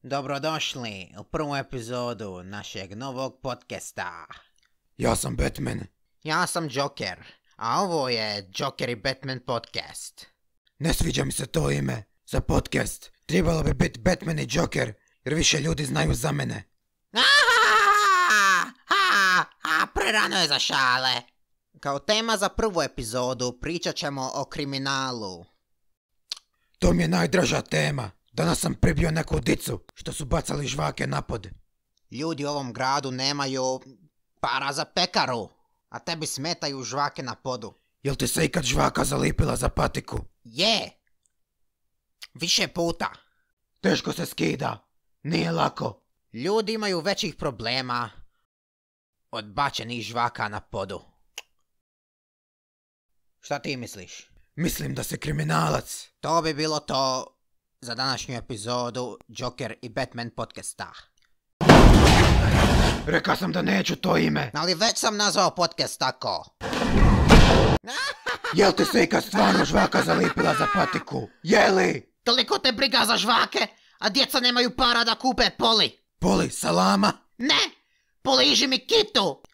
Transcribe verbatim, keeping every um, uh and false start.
Dobrodošli u prvu epizodu našeg novog podcasta. Ja sam Batman. Ja sam Joker, a ovo je Joker i Batman podcast. Ne sviđa mi se to ime za podcast. Trebalo bi biti Batman i Joker, jer više ljudi znaju za mene. A, prerano je za šale. Kao tema za prvu epizodu pričat ćemo o kriminalu. To mi je najdraža tema. Danas sam pribio neku dicu što su bacali žvake na pod. Ljudi u ovom gradu nemaju para za pekaru, a tebi smetaju žvake na podu. Jel ti se ikad žvaka zalipila za patiku? Je! Više puta. Teško se skida. Nije lako. Ljudi imaju većih problema od bačenih žvaka na podu. Šta ti misliš? Mislim da si kriminalac. To bi bilo to za današnju epizodu Joker i Batman podcasta. Rekao sam da neću to ime. Ali već sam nazvao podcast tako. Jel ti se ikad stvarno žvaka zalipila za patiku? Jeli? Toliko te briga za žvake, a djeca nemaju para da kupe poli. Poli, salama? Ne! Poliži mi kitu!